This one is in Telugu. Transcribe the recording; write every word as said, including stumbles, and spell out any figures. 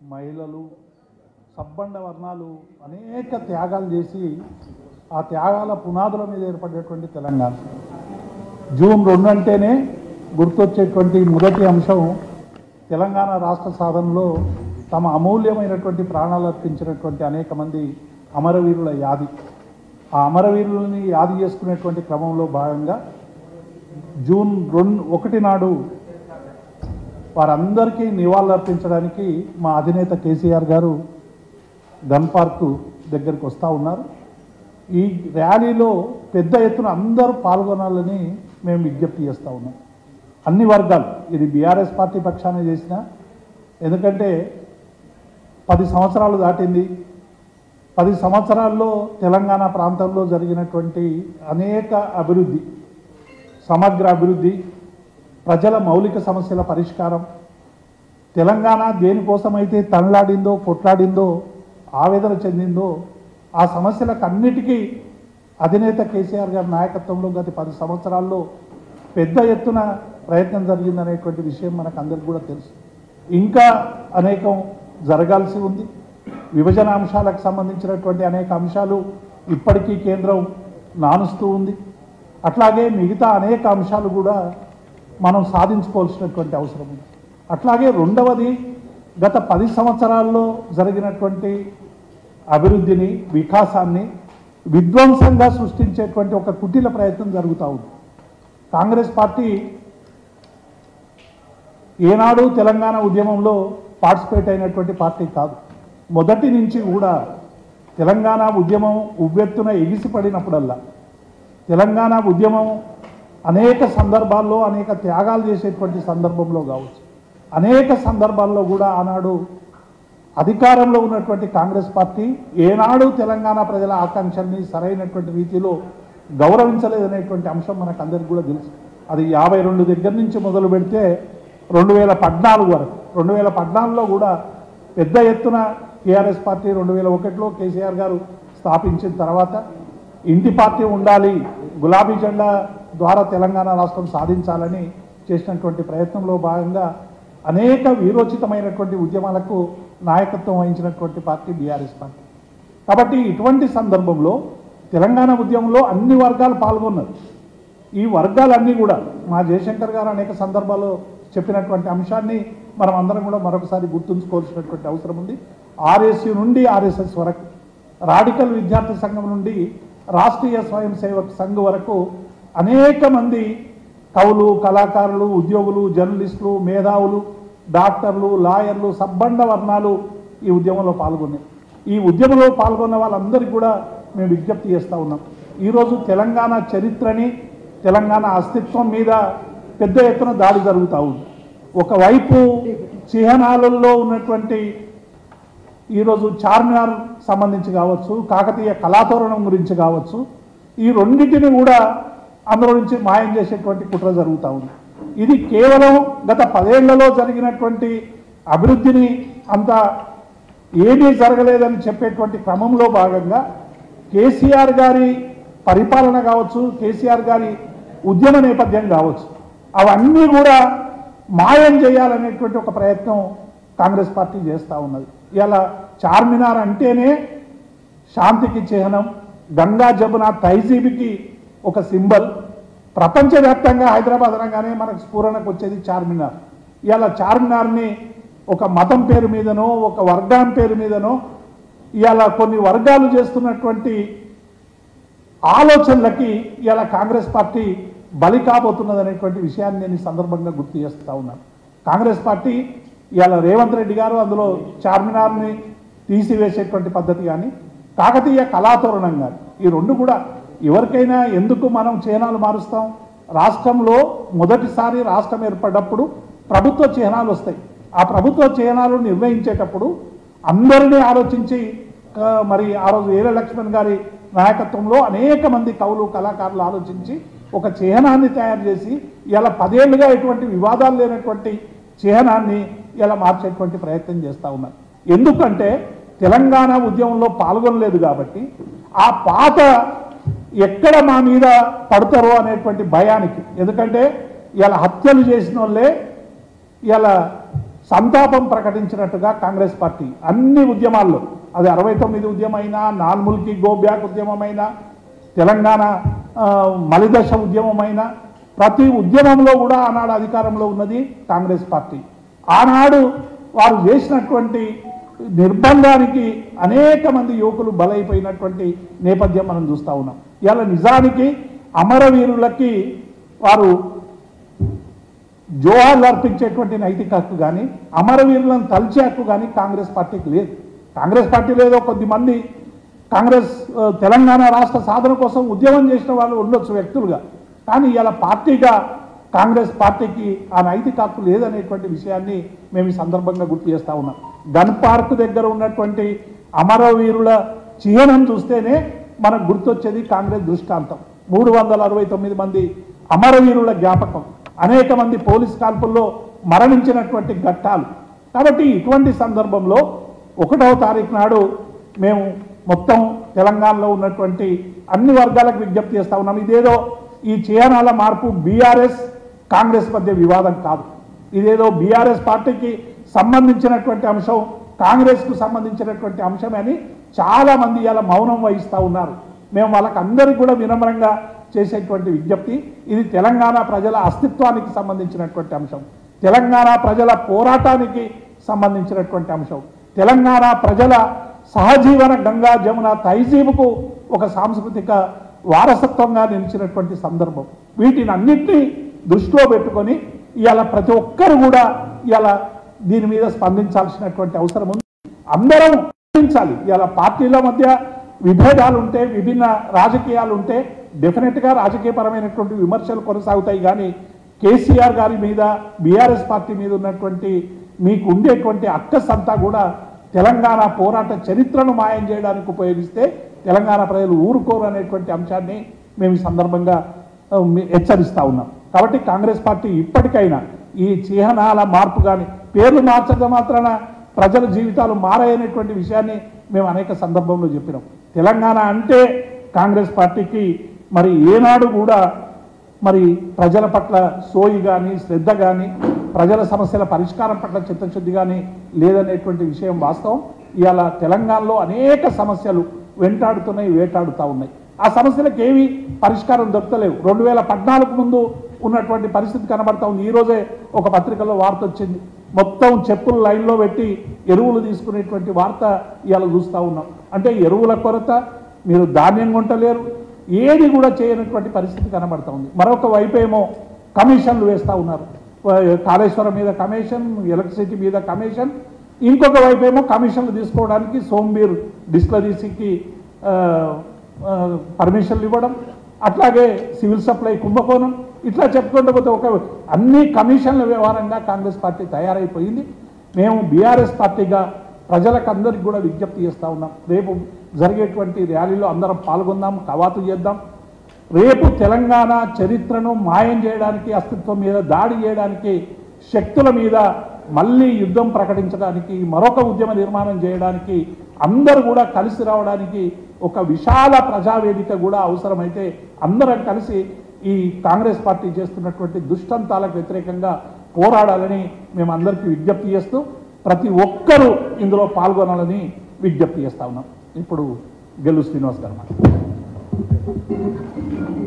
మహిళలు సబ్బండ వర్ణాలు అనేక త్యాగాలు చేసి ఆ త్యాగాల పునాదుల మీద ఏర్పడేటువంటి తెలంగాణ. జూన్ రెండు అంటేనే గుర్తొచ్చేటువంటి మొదటి అంశం తెలంగాణ రాష్ట్ర సాధనలో తమ అమూల్యమైనటువంటి ప్రాణాలు అర్పించినటువంటి అనేక మంది అమరవీరుల యాది. ఆ అమరవీరులని యాది చేసుకునేటువంటి క్రమంలో భాగంగా జూన్ రెండు ఒకటి నాడు వారందరికీ నివాళులర్పించడానికి మా అధినేత కేసీఆర్ గారు గన్ పార్కు దగ్గరికి వస్తూ ఉన్నారు. ఈ ర్యాలీలో పెద్ద ఎత్తున అందరూ పాల్గొనాలని మేము విజ్ఞప్తి చేస్తూ ఉన్నాం. అన్ని వర్గాలు, ఇది బీఆర్ఎస్ పార్టీ పక్షాన చేసిన, ఎందుకంటే పది సంవత్సరాలు దాటింది. పది సంవత్సరాల్లో తెలంగాణ ప్రాంతంలో జరిగినటువంటి అనేక అభివృద్ధి, సమగ్ర అభివృద్ధి, ప్రజల మౌలిక సమస్యల పరిష్కారం, తెలంగాణ దేనికోసమైతే తనలాడిందో కొట్లాడిందో ఆవేదన చెందిందో ఆ సమస్యలకు అన్నిటికీ అధినేత కేసీఆర్ గారి నాయకత్వంలో గత పది సంవత్సరాల్లో పెద్ద ఎత్తున ప్రయత్నం జరిగిందనేటువంటి విషయం మనకు అందరికీ కూడా తెలుసు. ఇంకా అనేకం జరగాల్సి ఉంది. విభజన అంశాలకు సంబంధించినటువంటి అనేక అంశాలు ఇప్పటికీ కేంద్రం నానుస్తూ ఉంది. అట్లాగే మిగతా అనేక అంశాలు కూడా మనం సాధించుకోవాల్సినటువంటి అవసరం ఉంది. అట్లాగే రెండవది, గత పది సంవత్సరాల్లో జరిగినటువంటి అభివృద్ధిని, వికాసాన్ని విధ్వంసంగా సృష్టించేటువంటి ఒక కుటిల ప్రయత్నం జరుగుతూ ఉంది. కాంగ్రెస్ పార్టీ ఏనాడు తెలంగాణ ఉద్యమంలో పార్టిసిపేట్ అయినటువంటి పార్టీ కాదు. మొదటి నుంచి కూడా తెలంగాణ ఉద్యమం ఉవ్వెత్తున ఎగిసిపడినప్పుడల్లా, తెలంగాణ ఉద్యమం అనేక సందర్భాల్లో అనేక త్యాగాలు చేసేటువంటి సందర్భంలో కావచ్చు, అనేక సందర్భాల్లో కూడా ఆనాడు అధికారంలో ఉన్నటువంటి కాంగ్రెస్ పార్టీ ఏనాడు తెలంగాణ ప్రజల ఆకాంక్షల్ని సరైనటువంటి రీతిలో గౌరవించలేదనేటువంటి అంశం మనకు అందరికీ కూడా తెలుసు. అది యాభై రెండు దగ్గర నుంచి మొదలు పెడితే రెండు వేల పద్నాలుగు వరకు, రెండు వేల పద్నాలుగులో కూడా పెద్ద ఎత్తున టీఆర్ఎస్ పార్టీ రెండు వేల ఒకటిలో కేసీఆర్ గారు స్థాపించిన తర్వాత ఇంటి పార్టీ ఉండాలి, గులాబీ జెండా ద్వారా తెలంగాణ రాష్ట్రం సాధించాలని చేసినటువంటి ప్రయత్నంలో భాగంగా అనేక వీరోచితమైనటువంటి ఉద్యమాలకు నాయకత్వం వహించినటువంటి పార్టీ బీఆర్ఎస్ పార్టీ. కాబట్టి ఇటువంటి సందర్భంలో తెలంగాణ ఉద్యమంలో అన్ని వర్గాలు పాల్గొన్నారు. ఈ వర్గాలన్నీ కూడా మా జయశంకర్ గారు అనేక సందర్భాల్లో చెప్పినటువంటి అంశాన్ని మనం అందరం కూడా మరొకసారి గుర్తుంచుకోవాల్సినటువంటి అవసరం ఉంది. ఆర్ఎస్యు నుండి ఆర్ఎస్ఎస్ వరకు, రాడికల్ విద్యార్థి సంఘం నుండి రాష్ట్రీయ స్వయం సేవక్ సంఘ్ వరకు అనేక మంది కవులు, కళాకారులు, ఉద్యోగులు, జర్నలిస్టులు, మేధావులు, డాక్టర్లు, లాయర్లు, సబ్బండ వర్ణాలు ఈ ఉద్యమంలో పాల్గొన్నాయి. ఈ ఉద్యమంలో పాల్గొన్న వాళ్ళందరికీ కూడా మేము విజ్ఞప్తి చేస్తూ ఉన్నాం. ఈరోజు తెలంగాణ చరిత్రని, తెలంగాణ అస్తిత్వం మీద పెద్ద ఎత్తున దాడి జరుగుతూ ఉంది. ఒకవైపు చిహ్నాలలో ఉన్నటువంటి ఈరోజు చార్మినార్ సంబంధించి కావచ్చు, కాకతీయ కళాతోరణం గురించి కావచ్చు, ఈ రెండింటిని కూడా అందులో నుంచి మాయం చేసేటువంటి కుట్ర జరుగుతూ ఉంది. ఇది కేవలం గత పదేళ్లలో జరిగినటువంటి అభివృద్ధిని అంత ఏమీ జరగలేదని చెప్పేటువంటి క్రమంలో భాగంగా కేసీఆర్ గారి పరిపాలన కావచ్చు, కేసీఆర్ గారి ఉద్యమ నేపథ్యం కావచ్చు, అవన్నీ కూడా మాయం చేయాలనేటువంటి ఒక ప్రయత్నం కాంగ్రెస్ పార్టీ చేస్తూ ఉన్నది. ఇలా చార్మినార్ అంటేనే శాంతికి చిహ్నం, గంగా జమున తహజీబీకి ఒక సింబల్. ప్రపంచవ్యాప్తంగా హైదరాబాద్ అనగానే మనకు స్ఫురణకు వచ్చేది చార్మినార్. ఇలా చార్మినార్ని ఒక మతం పేరు మీదనో, ఒక వర్గం పేరు మీదనో, ఇలా కొన్ని వర్గాలు చేస్తున్నటువంటి ఆలోచనలకి ఇలా కాంగ్రెస్ పార్టీ బలి కాబోతున్నది అనేటువంటి విషయాన్ని నేను ఈ సందర్భంగా గుర్తు చేస్తూ ఉన్నాను. కాంగ్రెస్ పార్టీ ఇలా రేవంత్ రెడ్డి గారు అందులో చార్మినార్ని తీసివేసేటువంటి పద్ధతి కానీ, కాకతీయ కళాతోరణం కానీ, ఈ రెండు కూడా ఎవరికైనా ఎందుకు మనం చిహ్నాలు మారుస్తాం? రాష్ట్రంలో మొదటిసారి రాష్ట్రం ఏర్పడ్డప్పుడు ప్రభుత్వ చిహ్నాలు వస్తాయి. ఆ ప్రభుత్వ చిహ్నాలు నిర్వహించేటప్పుడు అందరినీ ఆలోచించి, మరి ఆ రోజు ఏల లక్ష్మణ్ గారి నాయకత్వంలో అనేక మంది కవులు, కళాకారులు ఆలోచించి ఒక చిహ్నాన్ని తయారు చేసి ఇలా పదేళ్లుగా ఎటువంటి వివాదాలు లేనటువంటి చిహ్నాన్ని ఇలా మార్చేటువంటి ప్రయత్నం చేస్తూ ఉన్నారు. ఎందుకంటే తెలంగాణ ఉద్యమంలో పాల్గొనలేదు కాబట్టి ఆ పాత ఎక్కడ మా మీద పడతారో అనేటువంటి భయానికి. ఎందుకంటే ఇలా హత్యలు చేసిన వాళ్ళే ఇలా సంతాపం ప్రకటించినట్టుగా కాంగ్రెస్ పార్టీ అన్ని ఉద్యమాల్లో, అది అరవై తొమ్మిది ఉద్యమైనా, నాల్ముల్కి గో బ్యాక్ ఉద్యమమైనా, తెలంగాణ మలిదశ ఉద్యమమైనా, ప్రతి ఉద్యమంలో కూడా ఆనాడు అధికారంలో ఉన్నది కాంగ్రెస్ పార్టీ. ఆనాడు వారు చేసినటువంటి నిర్బంధానికి అనేక మంది యువకులు బలైపోయినటువంటి నేపథ్యం మనం చూస్తూ ఉన్నాం. ఇలా నిజానికి అమరవీరులకి వారు జోహార్లు అర్పించేటువంటి నైతిక హక్కు కానీ, అమరవీరులను తలిచే హక్కు కానీ కాంగ్రెస్ పార్టీకి లేదు. కాంగ్రెస్ పార్టీలో ఏదో కొద్దిమంది కాంగ్రెస్ తెలంగాణ రాష్ట్ర సాధన కోసం ఉద్యమం చేసిన వాళ్ళు ఉండొచ్చు వ్యక్తులుగా, కానీ ఇలా పార్టీగా కాంగ్రెస్ పార్టీకి ఆ నైతిక హక్కు లేదనేటువంటి విషయాన్ని మేము ఈ సందర్భంగా గుర్తు చేస్తూ ఉన్నాం. గన్ పార్క్ దగ్గర ఉన్నటువంటి అమరవీరుల చిహ్నం చూస్తేనే మనకు గుర్తొచ్చేది కాంగ్రెస్ దృష్టాంతం. మూడు వందల అరవై తొమ్మిది మంది అమరవీరుల జ్ఞాపకం, అనేక మంది పోలీస్ కాల్పుల్లో మరణించినటువంటి ఘట్టాలు. కాబట్టి ఇటువంటి సందర్భంలో ఒకటవ తారీఖు నాడు మేము మొత్తం తెలంగాణలో ఉన్నటువంటి అన్ని వర్గాలకు విజ్ఞప్తి చేస్తూ ఉన్నాం. ఇదేదో ఈ చిహ్నాల మార్పు బీఆర్ఎస్ కాంగ్రెస్ మధ్య వివాదం కాదు. ఇదేదో బీఆర్ఎస్ పార్టీకి సంబంధించినటువంటి అంశం, కాంగ్రెస్కు సంబంధించినటువంటి అంశమే అని చాలామంది ఇలా మౌనం వహిస్తూ ఉన్నారు. మేము వాళ్ళకి అందరికీ కూడా వినమ్రంగా చేసేటువంటి విజ్ఞప్తి, ఇది తెలంగాణ ప్రజల అస్తిత్వానికి సంబంధించినటువంటి అంశం, తెలంగాణ ప్రజల పోరాటానికి సంబంధించినటువంటి అంశం, తెలంగాణ ప్రజల సహజీవన గంగా జమున తైజీబుకు ఒక సాంస్కృతిక వారసత్వంగా నిలిచినటువంటి సందర్భం. వీటిని అన్నింటినీ దృష్టిలో పెట్టుకొని ఇవాళ ప్రతి ఒక్కరు కూడా ఇవాళ దీని మీద స్పందించాల్సినటువంటి అవసరం ఉంది. అందరం స్పందించాలి. ఇవాళ పార్టీల మధ్య విభేదాలు ఉంటే, విభిన్న రాజకీయాలు ఉంటే డెఫినెట్గా రాజకీయపరమైనటువంటి విమర్శలు కొనసాగుతాయి. కానీ కేసీఆర్ గారి మీద, బీఆర్ఎస్ పార్టీ మీద ఉన్నటువంటి మీకు ఉండేటువంటి అక్కస్ అంతా కూడా తెలంగాణ పోరాట చరిత్రను మాయం చేయడానికి ఉపయోగిస్తే తెలంగాణ ప్రజలు ఊరుకోరు అనేటువంటి అంశాన్ని మేము ఈ సందర్భంగా హెచ్చరిస్తూ ఉన్నాం. కాబట్టి కాంగ్రెస్ పార్టీ ఇప్పటికైనా ఈ చిహ్నాల మార్పు కానీ, పేర్లు మార్చడం మాత్రాన ప్రజల జీవితాలు మారాయనేటువంటి విషయాన్ని మేము అనేక సందర్భంలో చెప్పినాం. తెలంగాణ అంటే కాంగ్రెస్ పార్టీకి మరి ఏనాడు కూడా మరి ప్రజల పట్ల సోయి కానీ, శ్రద్ధ కానీ, ప్రజల సమస్యల పరిష్కారం పట్ల చిత్తశుద్ధి కానీ లేదనేటువంటి విషయం వాస్తవం. ఇవాళ తెలంగాణలో అనేక సమస్యలు వెంటాడుతున్నాయి, వేటాడుతూ ఉన్నాయి. ఆ సమస్యలకు ఏవి పరిష్కారం దొరకలేవు. రెండు వేల పద్నాలుగు ముందు ఉన్నటువంటి పరిస్థితి కనబడతా ఉంది. ఈరోజే ఒక పత్రికలో వార్త వచ్చింది, మొత్తం చెప్పులు లైన్లో పెట్టి ఎరువులు తీసుకునేటువంటి వార్త ఇవాళ చూస్తూ ఉన్నాం. అంటే ఎరువుల కొరత, మీరు ధాన్యం కొంటలేరు, ఏది కూడా చేయనటువంటి పరిస్థితి కనబడతా ఉంది. మరొక వైపు ఏమో కమిషన్లు వేస్తూ ఉన్నారు. కాళేశ్వరం మీద కమిషన్, ఎలక్ట్రిసిటీ మీద కమిషన్, ఇంకొక వైపు ఏమో కమిషన్లు తీసుకోవడానికి సోంబీర్ డిస్టిలరీకి పర్మిషన్లు ఇవ్వడం, అట్లాగే సివిల్ సప్లై కుంభకోణం, ఇట్లా చెప్పుకుంటూ పోతే ఒక అన్ని కమిషన్ల వ్యవహారంగా కాంగ్రెస్ పార్టీ తయారైపోయింది. మేము బీఆర్ఎస్ పార్టీగా ప్రజలకు అందరికీ కూడా విజ్ఞప్తి చేస్తూ ఉన్నాం. రేపు జరిగేటువంటి ర్యాలీలో అందరం పాల్గొందాం, కవాతు చేద్దాం. రేపు తెలంగాణ చరిత్రను మాయం చేయడానికి, అస్తిత్వం మీద దాడి చేయడానికి, శక్తుల మీద మళ్ళీ యుద్ధం ప్రకటించడానికి, మరొక ఉద్యమ నిర్మాణం చేయడానికి, అందరూ కూడా కలిసి రావడానికి ఒక విశాల ప్రజావేదిక కూడా అవసరమైతే అందరం కలిసి ఈ కాంగ్రెస్ పార్టీ చేస్తున్నటువంటి దుష్టంతాలకు వ్యతిరేకంగా పోరాడాలని మేము అందరికీ విజ్ఞప్తి చేస్తూ ప్రతి ఒక్కరూ ఇందులో పాల్గొనాలని విజ్ఞప్తి చేస్తా ఉన్నాం. ఇప్పుడు గెల్లు శ్రీనివాస్ గారు.